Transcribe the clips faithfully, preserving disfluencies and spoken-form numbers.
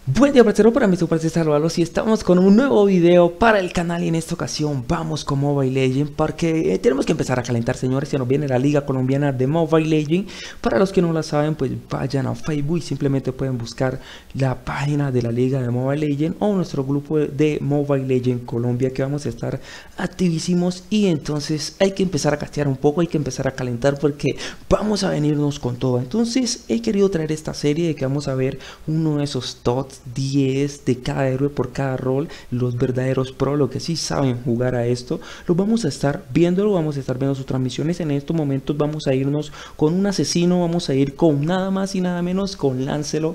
Buen día, parcero, para mí es un placer saludarlos y estamos con un nuevo video para el canal y en esta ocasión vamos con Mobile Legends porque eh, tenemos que empezar a calentar, señores. Se nos viene la Liga Colombiana de Mobile Legends. Para los que no la saben, pues vayan a Facebook y simplemente pueden buscar la página de la Liga de Mobile Legends o nuestro grupo de Mobile Legends Colombia, que vamos a estar activísimos. Y entonces hay que empezar a castear un poco, hay que empezar a calentar porque vamos a venirnos con todo. Entonces he querido traer esta serie de que vamos a ver uno de esos tots diez de cada héroe por cada rol, los verdaderos pro, los que sí saben jugar a esto. Los vamos a estar viendo, vamos a estar viendo sus transmisiones. En estos momentos vamos a irnos con un asesino, vamos a ir con nada más y nada menos con Lancelot.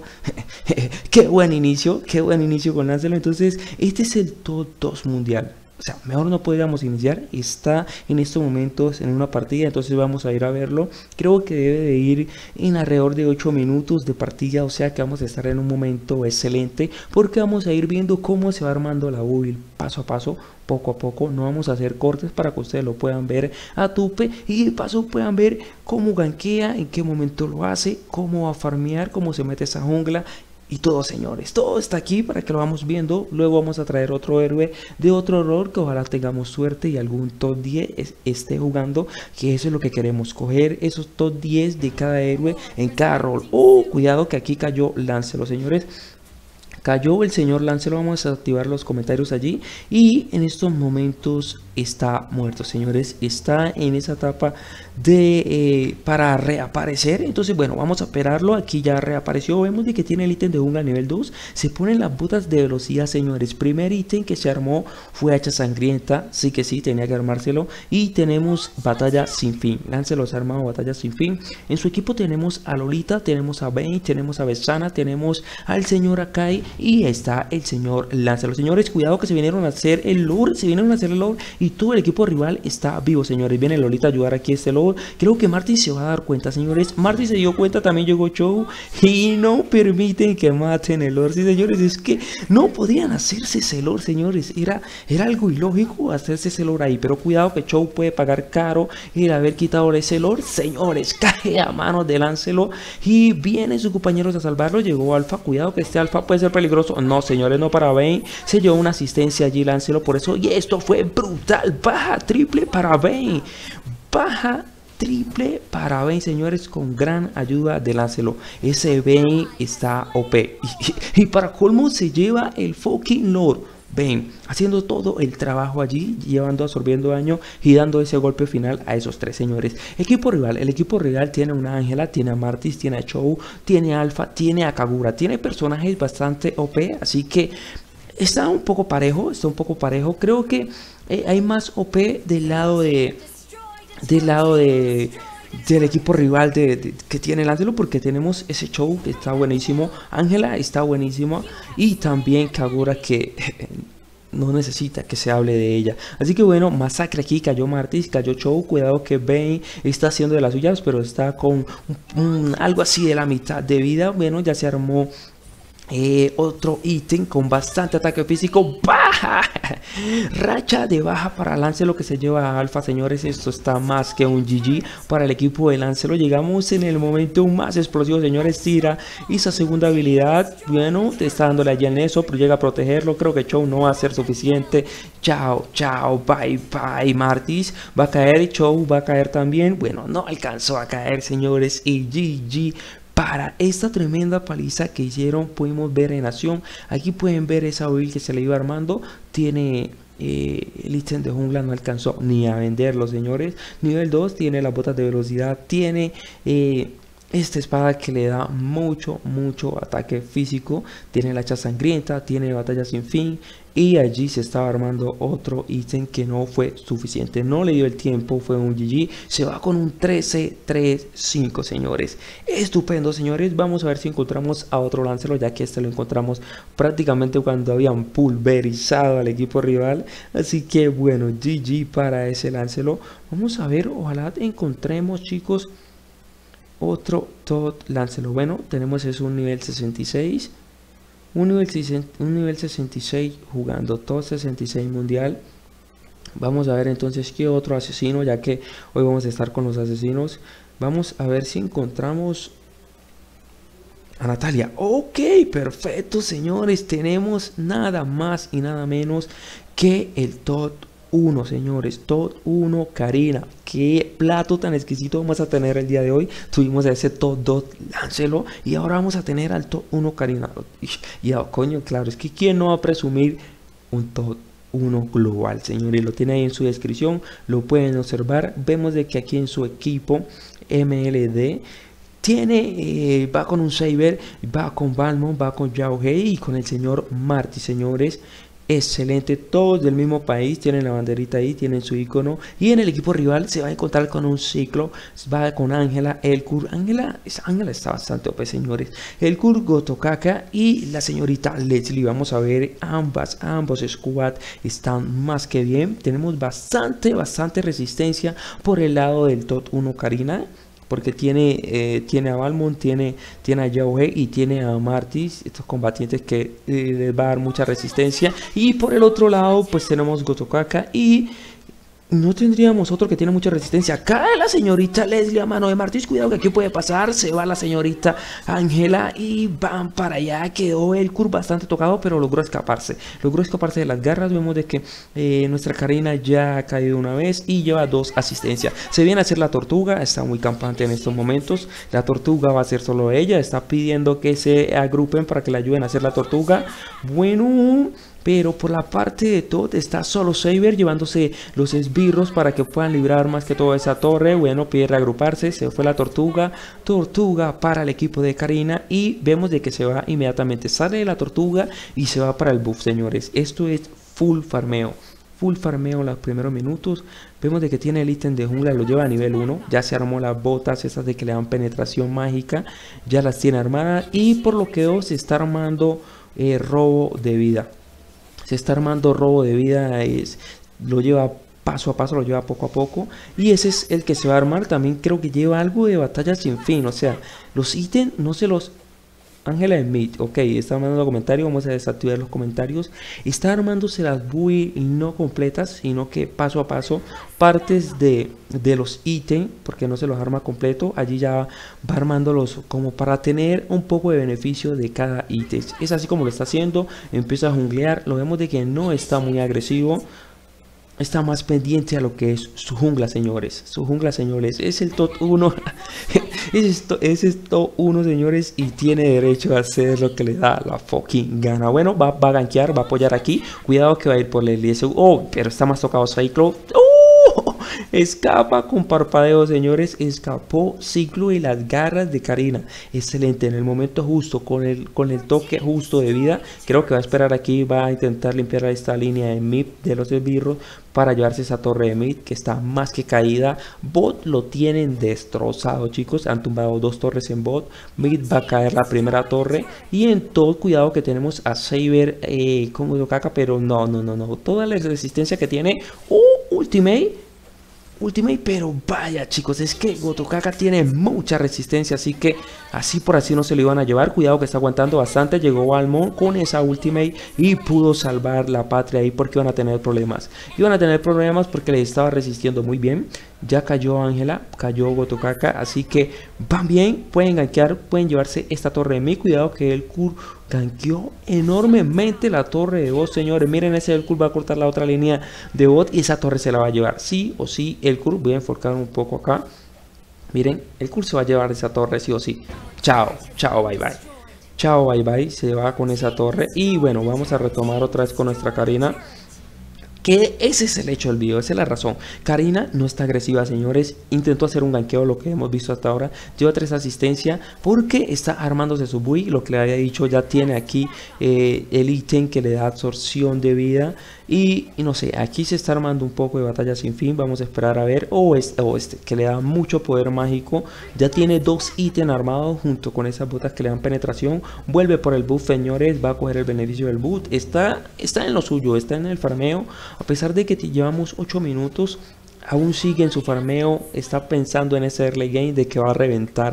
Qué buen inicio, qué buen inicio con Lancelot. Entonces este es el top dos mundial. O sea, mejor no podríamos iniciar. Está en estos momentos en una partida, entonces vamos a ir a verlo. Creo que debe de ir en alrededor de ocho minutos de partida, o sea que vamos a estar en un momento excelente porque vamos a ir viendo cómo se va armando la build paso a paso, poco a poco. No vamos a hacer cortes para que ustedes lo puedan ver a tupe y de paso puedan ver cómo ganquea, en qué momento lo hace, cómo va a farmear, cómo se mete esa jungla. Y todo, señores, todo está aquí para que lo vamos viendo. Luego vamos a traer otro héroe de otro rol que ojalá tengamos suerte y algún top diez esté jugando, que eso es lo que queremos, coger esos top diez de cada héroe en cada rol. Oh, cuidado que aquí cayó Lancelot, señores. Cayó el señor Lancelot. Vamos a activar los comentarios allí. Y en estos momentos está muerto, señores. Está en esa etapa de eh, para reaparecer. Entonces bueno, vamos a esperarlo. Aquí ya reapareció. Vemos de que tiene el ítem de jungla nivel dos. Se ponen las botas de velocidad, señores. Primer ítem que se armó fue hacha sangrienta. Sí que sí, tenía que armárselo. Y tenemos batalla sin fin. Lancelot se ha armado batalla sin fin. En su equipo tenemos a Lolita, tenemos a Vayne, tenemos a Vexana, tenemos al señor Akai y está el señor Lancelot. Señores, cuidado que se vinieron a hacer el lore, se vinieron a hacer el lore y todo el equipo rival está vivo, señores. Viene Lolita a ayudar aquí a este lore. Creo que Marty se va a dar cuenta, señores. Marty se dio cuenta, también llegó Chou y no permiten que maten el lore. Sí, señores, es que no podían hacerse ese lore, señores. Era, era algo ilógico hacerse ese lore ahí, pero cuidado que Chou puede pagar caro el haber quitado ese lore. Señores, cae a manos de Lancelot y vienen sus compañeros a salvarlo. Llegó Alpha, cuidado que este Alpha puede ser peligroso. No, señores, no para Vayne. Se llevó una asistencia allí Lancelot por eso. Y esto fue brutal. Baja triple para Vayne. Baja triple para Vayne, señores, con gran ayuda de Lancelot. Ese Vayne está O P. Y, y, y para colmo se lleva el fucking lore. Ven, haciendo todo el trabajo allí, llevando, absorbiendo daño y dando ese golpe final a esos tres, señores. Equipo rival, el equipo rival tiene una Ángela, tiene a Martis, tiene a Chou, tiene a Alpha, tiene a Kagura, tiene personajes bastante O P, así que está un poco parejo, está un poco parejo. Creo que eh, hay más O P del lado de, del lado de... del equipo rival de, de, que tiene Lancelot, porque tenemos ese Chou que está buenísimo, Ángela está buenísima y también Kagura que no necesita que se hable de ella. Así que bueno, masacre aquí, cayó Martis, cayó Chou. Cuidado que Vayne está haciendo de las suyas, pero está con un, un, algo así de la mitad de vida. Bueno, ya se armó Eh, otro ítem con bastante ataque físico. Baja racha de baja para Lancelot que se lleva a Alpha, señores. Esto está más que un G G para el equipo de Lancelot. Llegamos en el momento más explosivo, señores. Tira esa segunda habilidad. Bueno, te está dándole allá en eso, pero llega a protegerlo. Creo que Chou no va a ser suficiente. Chao, chao, bye, bye. Martis va a caer, Chou va a caer también. Bueno, no alcanzó a caer, señores, y G G para esta tremenda paliza que hicieron. Pudimos ver en acción. Aquí pueden ver esa build que se le iba armando. Tiene eh, el ítem de jungla, no alcanzó ni a venderlo, señores. Nivel dos, tiene las botas de velocidad, tiene eh, esta espada que le da mucho, mucho ataque físico. Tiene la hacha sangrienta, tiene batalla sin fin. Y allí se estaba armando otro ítem que no fue suficiente. No le dio el tiempo, fue un G G. Se va con un trece tres cinco, señores. Estupendo, señores. Vamos a ver si encontramos a otro Lancelot, ya que este lo encontramos prácticamente cuando habían pulverizado al equipo rival. Así que bueno, G G para ese Lancelot. Vamos a ver, ojalá encontremos, chicos, otro top Lancelot. Bueno, tenemos es un nivel sesenta y seis. Un nivel, un nivel sesenta y seis jugando todo sesenta y seis mundial. Vamos a ver entonces qué otro asesino, ya que hoy vamos a estar con los asesinos. Vamos a ver si encontramos A Natalia. Ok, perfecto, señores. Tenemos nada más y nada menos que el top uno, señores. Top uno, Karina. Qué plato tan exquisito vamos a tener el día de hoy. Tuvimos a ese top dos, Láncelo. Y ahora vamos a tener al top uno, Karina. Y ya, coño, claro, es que quién no va a presumir un top uno global, señores. Lo tiene ahí en su descripción. Lo pueden observar. Vemos de que aquí en su equipo M L D tiene, eh, va con un Saber, va con Balmond, va con Yao Hei y con el señor Marty, señores. Excelente, todos del mismo país, tienen la banderita ahí, tienen su icono. Y en el equipo rival se va a encontrar con un ciclo, va con Ángela, Elkur. Ángela, Ángela está bastante O P, señores. Elkur, Gotokaka y la señorita Leslie. Vamos a ver, ambas, ambos squad están más que bien. Tenemos bastante, bastante resistencia por el lado del top uno, Karina. Porque tiene, eh, tiene a Balmond, tiene, tiene a Yao Hei y tiene a Martis, estos combatientes que eh, les va a dar mucha resistencia. Y por el otro lado, pues tenemos Gotokaka y no tendríamos otro que tiene mucha resistencia. Cae la señorita Leslie a mano de Martis. Cuidado que aquí puede pasar. Se va la señorita Ángela y van para allá. Quedó el Kur bastante tocado, pero logró escaparse. Logró escaparse de las garras. Vemos de que eh, nuestra Karina ya ha caído una vez y lleva dos asistencias. Se viene a hacer la tortuga. Está muy campante en estos momentos. La tortuga va a ser solo ella. Está pidiendo que se agrupen para que le ayuden a hacer la tortuga. Bueno, pero por la parte de Todd está solo Saber llevándose los esbirros para que puedan librar más que todo esa torre. Bueno, pide reagruparse, se fue la tortuga. Tortuga para el equipo de Karina y vemos de que se va inmediatamente. Sale de la tortuga y se va para el buff, señores. Esto es full farmeo. Full farmeo los primeros minutos. Vemos de que tiene el ítem de jungla, lo lleva a nivel uno. Ya se armó las botas, esas de que le dan penetración mágica. Ya las tiene armadas y por lo que veo se está armando eh, robo de vida. Se está armando robo de vida, es, lo lleva paso a paso, lo lleva poco a poco. Y ese es el que se va a armar. También creo que lleva algo de batalla sin fin. O sea, los ítems no se los... Ángela Smith, ok, está mandando comentarios. Vamos a desactivar los comentarios. Está armándose las builds no completas, sino que paso a paso partes de, de los ítems, porque no se los arma completo. Allí ya va armándolos como para tener un poco de beneficio de cada ítem. Es así como lo está haciendo. Empieza a junglear. Lo vemos de que no está muy agresivo. Está más pendiente a lo que es su jungla, señores. Su jungla, señores. Es el top uno. es, esto, es el top uno, señores. Y tiene derecho a hacer lo que le da la fucking gana. Bueno, va, va a gankear, va a apoyar aquí. Cuidado que va a ir por el L S U. Oh, pero está más tocado Cyclo. ¡Oh! Escapa con parpadeo, señores. Escapó Ciclo y las garras de Karina. Excelente, en el momento justo, con el, con el toque justo de vida. Creo que va a esperar aquí. Va a intentar limpiar esta línea de mid de los esbirros para llevarse esa torre de mid que está más que caída. Bot lo tienen destrozado, chicos. Han tumbado dos torres en bot. Mid va a caer la primera torre. Y en todo, cuidado que tenemos a Saber eh, como Gotokaka, pero no, no, no, no. Toda la resistencia que tiene. ¡Oh! Ultimate. Ultimate, pero vaya, chicos, es que Gotokaka tiene mucha resistencia, así que así por así no se lo iban a llevar. Cuidado que está aguantando bastante. Llegó Balmond con esa Ultimate y pudo salvar la patria ahí, porque iban a tener problemas. Iban a tener problemas porque le estaba resistiendo muy bien. Ya cayó Ángela, cayó Gotokaka, así que van bien, pueden gankear, pueden llevarse esta torre de mí. Cuidado que el Kur gankeó enormemente la torre de bot, señores. Miren, ese el Kur va a cortar la otra línea de bot y esa torre se la va a llevar. Sí o sí, el Kur, voy a enfocar un poco acá. Miren, el Kur se va a llevar esa torre sí o sí. Chao, chao, bye bye. Chao, bye bye, se va con esa torre. Y bueno, vamos a retomar otra vez con nuestra Karina. Que ese es el hecho del video, esa es la razón. Karina no está agresiva, señores. Intentó hacer un ganqueo, lo que hemos visto hasta ahora. Lleva tres asistencias porque está armándose su bui. Lo que le había dicho, ya tiene aquí eh, el ítem que le da absorción de vida. Y, y no sé, aquí se está armando un poco de batalla sin fin. Vamos a esperar a ver. O este, o este que le da mucho poder mágico. Ya tiene dos ítems armados junto con esas botas que le dan penetración. Vuelve por el buff, señores. Va a coger el beneficio del buff. Está, está en lo suyo, está en el farmeo. A pesar de que llevamos ocho minutos, aún sigue en su farmeo. Está pensando en ese early game de que va a reventar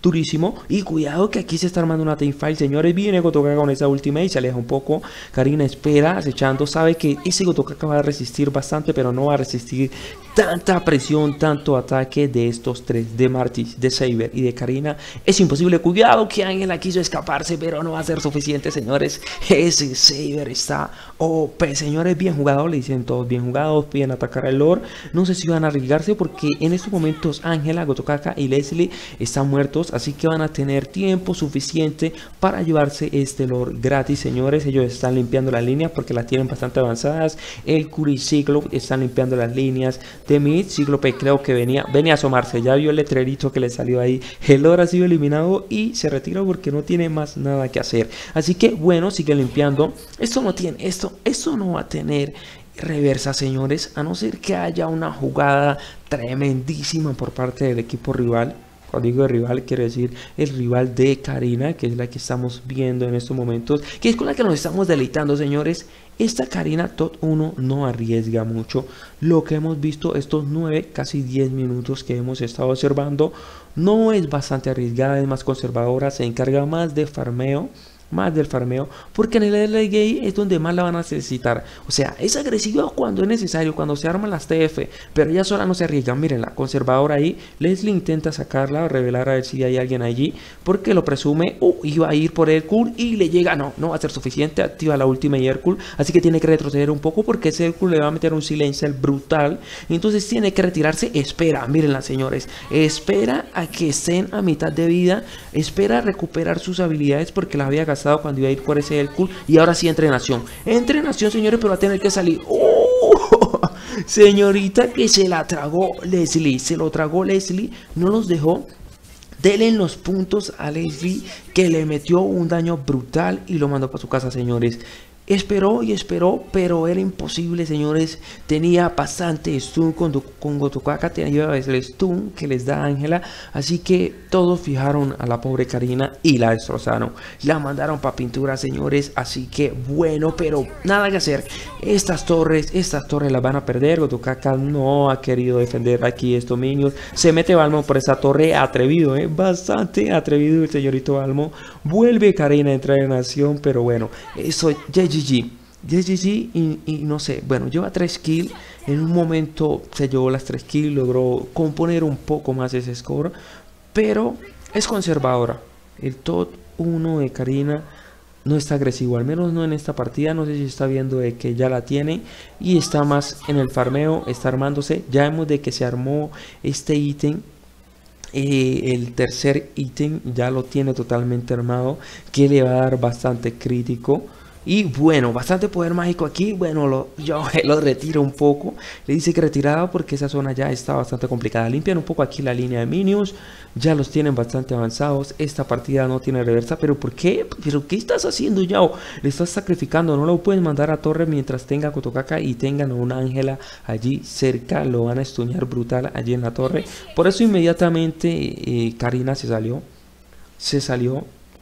durísimo. Y cuidado que aquí se está armando una teamfight, señores. Viene Gotokaka con esa ultimate, se aleja un poco. Karina espera, acechando, sabe que ese Gotokaka va a resistir bastante, pero no va a resistir tanta presión, tanto ataque de estos tres, de Martis, de Saber y de Karina. Es imposible. Cuidado que Ángela quiso escaparse, pero no va a ser suficiente, señores. Ese Saber está O P, señores. Bien jugado, le dicen todos bien jugados. Piden atacar al Lord. No sé si van a arriesgarse porque en estos momentos Ángela, Gotokaka y Leslie están muertos, así que van a tener tiempo suficiente para llevarse este Lord gratis, señores. Ellos están limpiando las líneas porque las tienen bastante avanzadas. El Curi y Cíclope están limpiando las líneas de mid. Cíclope creo que venía, venía a asomarse, ya vio el letrerito que le salió ahí. El Lord ha sido eliminado y se retira porque no tiene más nada que hacer. Así que bueno, sigue limpiando. Esto no tiene, esto, esto no va a tener reversa, señores, a no ser que haya una jugada tremendísima por parte del equipo rival. Cuando digo de rival, quiero decir el rival de Karina, que es la que estamos viendo en estos momentos, que es con la que nos estamos deleitando, señores. Esta Karina Top uno no arriesga mucho. Lo que hemos visto estos nueve, casi diez minutos que hemos estado observando, no es bastante arriesgada, es más conservadora, se encarga más de farmeo. Más del farmeo, porque en el early game es donde más la van a necesitar. O sea, es agresiva cuando es necesario, cuando se arman las T F, pero ella sola no se arriesga. Miren, la conservadora ahí, Leslie intenta sacarla, revelar a ver si hay alguien allí, porque lo presume. Uh, iba a ir por Hercule y le llega, no, no va a ser suficiente, activa la última y Hercule, así que tiene que retroceder un poco porque ese Hercule le va a meter un silencio brutal, entonces tiene que retirarse. Espera, mírenla, señores, espera a que estén a mitad de vida, espera a recuperar sus habilidades porque las había gastado cuando iba a ir por ese Hercule, y ahora sí entrenación, entrenación, señores, pero va a tener que salir. ¡Oh! Señorita, que se la tragó Leslie, se lo tragó Leslie, no los dejó. Denle los puntos a Leslie, que le metió un daño brutal y lo mandó para su casa, señores. Esperó y esperó, pero era imposible, señores. Tenía bastante stun con, con Gotokaka, tenía el stun que les da Ángela. Así que todos fijaron a la pobre Karina y la destrozaron. La mandaron para pintura, señores. Así que bueno, pero nada que hacer. Estas torres, estas torres las van a perder. Gotokaka no ha querido defender aquí estos minions. Se mete Balmo por esa torre, atrevido, ¿eh? Bastante atrevido el señorito Balmo. Vuelve Karina a entrar en acción, pero bueno, eso ya G G, G G y, y no sé, bueno, lleva tres kills, en un momento se llevó las tres kills, logró componer un poco más ese score, pero es conservadora. El top uno de Karina no está agresivo, al menos no en esta partida. No sé si está viendo de que ya la tiene y está más en el farmeo, está armándose. Ya vemos de que se armó este ítem. Eh, el tercer ítem ya lo tiene totalmente armado, que le va a dar bastante crítico. Y bueno, bastante poder mágico aquí. Bueno, lo, yo lo retiro un poco. Le dice que retirada porque esa zona ya está bastante complicada. Limpian un poco aquí la línea de minions. Ya los tienen bastante avanzados. Esta partida no tiene reversa. ¿Pero por qué? ¿Pero qué estás haciendo, Yao? Le estás sacrificando. No lo puedes mandar a torre mientras tenga Gotokaka y tengan a una Ángela allí cerca. Lo van a estuñar brutal allí en la torre. Por eso inmediatamente eh, Karina se salió. Se salió.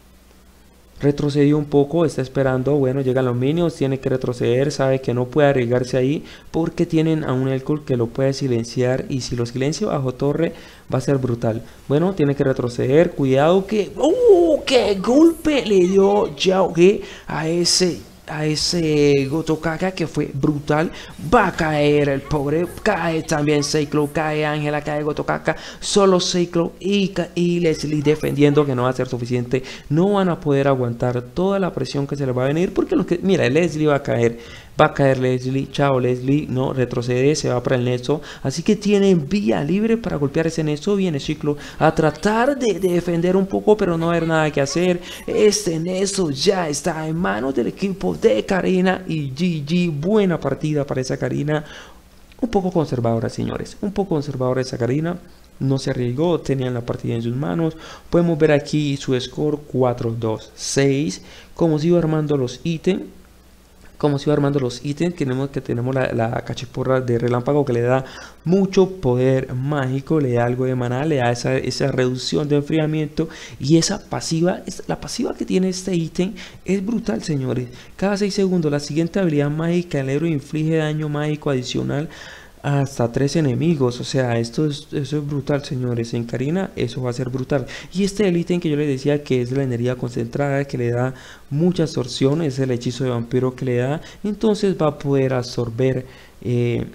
Retrocedió un poco, está esperando. Bueno, llegan los minions, tiene que retroceder, sabe que no puede arriesgarse ahí porque tienen a un Hercule que lo puede silenciar, y si lo silencia bajo torre va a ser brutal. Bueno, tiene que retroceder, cuidado que... ¡Uh! ¡Qué golpe le dio Yao He a ese... a ese Gotokaka, que fue brutal! Va a caer el pobre, cae también Cíclope, cae Ángela, cae Gotokaka, solo Cíclope y, y Leslie defendiendo, que no va a ser suficiente. No van a poder aguantar toda la presión que se les va a venir, porque los que, mira, Leslie va a caer, va a caer Leslie, chao Leslie, no, retrocede, se va para el nexo, así que tienen vía libre para golpear ese nexo. Viene Cíclope a tratar de, de defender un poco, pero no va a haber nada que hacer. Este nexo ya está en manos del equipo de Karina y G G. Buena partida para esa Karina, un poco conservadora, señores, un poco conservadora esa Karina. No se arriesgó, tenían la partida en sus manos. Podemos ver aquí su score cuatro dos seis, como se iba armando los ítems. Como se iba armando los ítems, tenemos que tenemos la, la cachiporra de relámpago, que le da mucho poder mágico, le da algo de maná, le da esa, esa reducción de enfriamiento, y esa pasiva, la pasiva que tiene este ítem es brutal, señores. Cada seis segundos la siguiente habilidad mágica del héroe inflige daño mágico adicional hasta tres enemigos. O sea, esto es, eso es brutal, señores. En Karina eso va a ser brutal. Y este el ítem que yo les decía que es la energía concentrada, que le da mucha absorción, es el hechizo de vampiro que le da. Entonces va a poder absorber eh,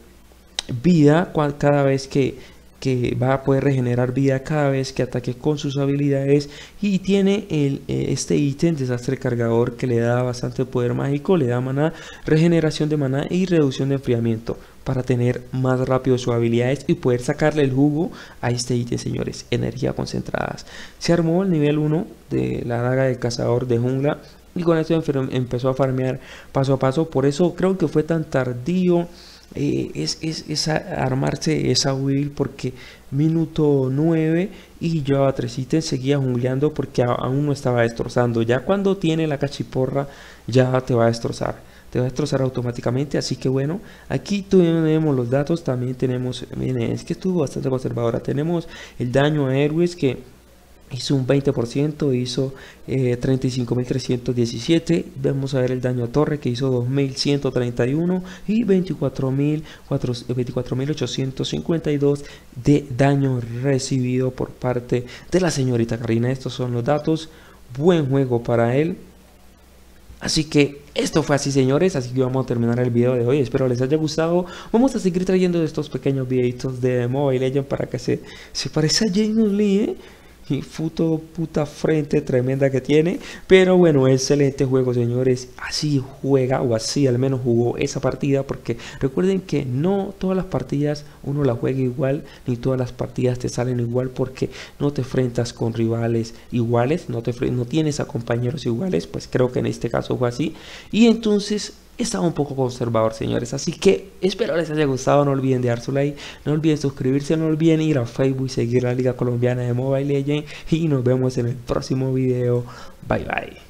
vida cada vez que que va a poder regenerar vida cada vez que ataque con sus habilidades, y tiene el, este ítem desastre cargador que le da bastante poder mágico, le da maná, regeneración de maná y reducción de enfriamiento para tener más rápido sus habilidades y poder sacarle el jugo a este ítem, señores. Energía concentradas. Se armó el nivel uno de la daga del cazador de jungla y con esto empezó a farmear paso a paso. Por eso creo que fue tan tardío Eh, es, es, es armarse esa build, porque minuto nueve y llevaba tres ítems, seguía jungleando porque a, aún no estaba destrozando. Ya cuando tiene la cachiporra ya te va a destrozar, te va a destrozar automáticamente. Así que bueno, aquí tenemos los datos, también tenemos, miren, es que estuvo bastante conservadora. Tenemos el daño a héroes que hizo un veinte por ciento, hizo eh, treinta y cinco mil trescientos diecisiete. Vamos a ver el daño a torre que hizo dos mil ciento treinta y uno y veinticuatro mil ochocientos cincuenta y dos de daño recibido por parte de la señorita Karina. Estos son los datos. Buen juego para él. Así que esto fue así, señores. Así que vamos a terminar el video de hoy. Espero les haya gustado. Vamos a seguir trayendo estos pequeños videitos de Mobile Legends para que se, se parezca a James Lee, ¿eh? Y puto puta frente tremenda que tiene. Pero bueno, excelente juego, señores. Así juega, o así al menos jugó esa partida, porque recuerden que no todas las partidas uno la juega igual, ni todas las partidas te salen igual, porque no te enfrentas con rivales iguales, no te no tienes a compañeros iguales. Pues creo que en este caso fue así, y entonces estaba un poco conservador, señores. Así que espero les haya gustado. No olviden dejar su like, no olviden suscribirse, no olviden ir a Facebook y seguir la Liga Colombiana de Mobile Legends. Y nos vemos en el próximo video. Bye bye.